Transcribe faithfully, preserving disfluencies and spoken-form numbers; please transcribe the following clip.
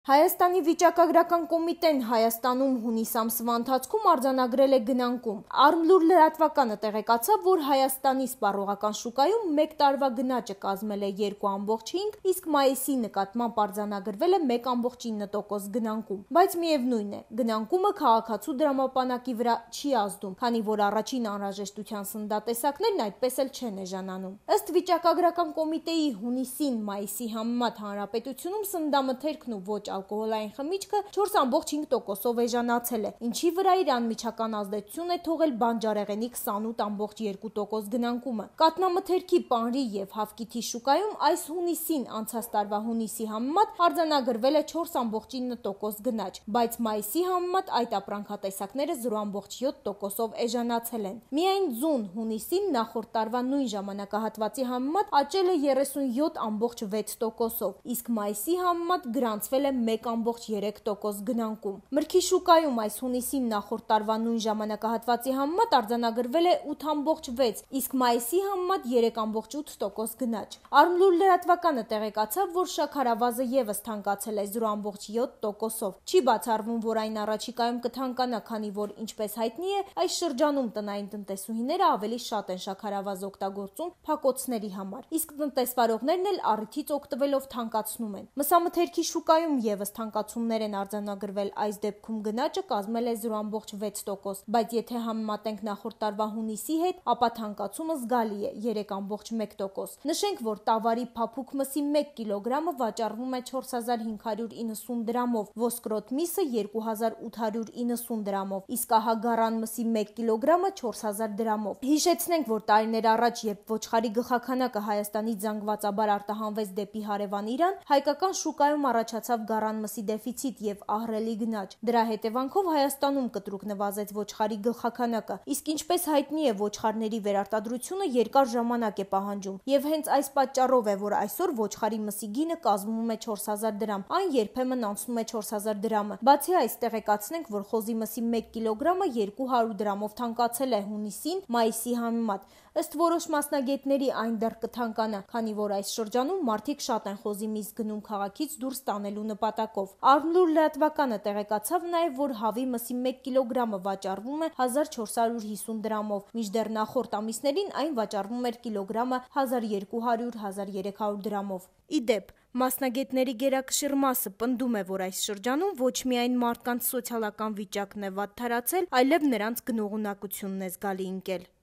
Հայաստանի վիճակագրական կոմիտեն Հայաստանում հունիս ամսվա ընթացքում արձանագրել է գնանկում։ Արմլուր լրատվականը տեղեկացավ, որ Հայաստանի սպառողական շուկայում մեկ տարվա գնաճը կազմել է երկու ամբողջ հինգ, իսկ մայիսի նկատմամբ արձանագրվել է մեկ ամբողջ ինը տոկոս գնանկում։ Բայց միևնույն է, գնանկումը քաղաքացու դրամապանակի վրա չի ազդում, քանի որ առաջին անհրաժեշտության սննդատեսակներն այդպես էլ չեն էժանանում։ Ըստ վիճակագրական կոմիտեի հունիսին մայիսի համեմատ հանրապետությունում սննդամթերքն ու ոչ ալկոհոլային խմիչքը չորս ամբողջ հինգ տոկոսով էժանացել է, ինչի վրա իր անմիջական ազդեցություն է թողել բանջարեղենի քսանութ ամբողջ երկու տոկոս գնանկումը։ Կաթնամթերքի, պանրի եւ հավկիթի շուկայում այս հունիսին անցած տարվա հունիսի համեմատ արձանագրվել է չորս ամբողջ ինը տոկոս գնաճ, բայց մայիսի համեմատ այդ ապրանքատեսակները զրո ամբողջ յոթ տոկոսով էժանացել են։ Միայն ձուն հունիսին նախորդ տարվա նույն ժամանակահատվածի համեմատ աճել է երեսունյոթ ամբողջ վեց տոկոսով, իսկ մայիսի համեմատ գրանցվել է մեկ ամբողջ երեք տոկոս գնանկում։ Մրգի շուկայում այս հունիսին նախորդ տարվա նույն ժամանակահատվածի համեմատ արձանագրվել է ութ ամբողջ վեց, իսկ մայիսի համեմատ երեք ամբողջ ութ տոկոս գնաճ։ Արմլուր լրատվականը տեղեկացավ, որ շաքարավազը եւս թանկացել է զրո ամբողջ յոթ տոկոսով։ Չի բացառվում, որ այն առաջիկայում կթանկանա, քանի որ ինչպես հայտնի է, այս շրջանում տնային տնտեսուհիները ավելի շատ են շաքարավազ օգտագործում փակոցների համար, իսկ տնտեսվարողներն էլ առիթից օգտվելով թանկացնում են։ Մսամթերքի շուկայում եւս թանկացումներ են արձանագրվել, այս դեպքում գնաճը կազմել է զրո ամբողջ վեց տոկոս, բայց եթե համեմատենք նախորդ տարվա հունիսի հետ, ապա թանկացումը զգալի է երեք ամբողջ մեկ տոկոս։ Նշենք, որ տավարի փափուկ մսի մեկ կիլոգրամը վաճառվում է չորս հազար հինգ հարյուր իննսուն դրամով, ոսկրոտ միսը երկու հազար ութ հարյուր իննսուն դրամով, իսկ ահագառան մսի մեկ կիլոգրամը չորս հազար դրամով։ Հիշեցնենք, որ տարիներ առաջ, երբ ոչխարի գլխաքանակը Հայաստանից զանգվածաբար արտահանվեց դեպի հարևան Իրան, հայկական շուկայում առաջացավ գառան մսի դեֆիցիտ եւ ահռելի գնաճ։ Դրա հետևանքով Հայաստանում կտրուկ նվազեց ոչխարի գլխաքանակը, իսկ ինչպես հայտնի է, ոչխարների վերարտադրությունը երկար ժամանակ է պահանջում, եւ հենց այս պատճառով է, որ այսօր ոչխարի մսի գինը կազմում է չորս հազար դրամ, այն երբեմն անցնում է չորս հազար դրամը։ Բացի այս, տեղեկացնենք, որ խոզի մսի մեկ կիլոգրամը երկու հարյուր դրամով թանկացել է հունիսին մայիսի համեմատ։ Ըստ որոշ մասնագետների այն դեռ կթանկանա, քանի որ այս շրջանում մարդիկ շատ են խոզի միս գնում քաղաքից դուրս տանելու նպատակով։ Արմլուր լրատվականը տեղեկացավ նաև, որ հավի մսի մեկ կիլոգրամը վաճառվում է հազար չորս հարյուր հիսուն դրամով, մինչդեռ նախորդ ամիսներին այն վաճառվում էր կիլոգրամը հազար երկու հարյուր - հազար երեք հարյուր դրամով։ Ի դեպ, մասնագետների գերակշիռ մասը պնդում է, որ այս շրջանում ոչ միայն մարդկանց սոցիալական վիճակն է վատթարացել, այլև նրանց գնողունակությունն է զգալի ընկել։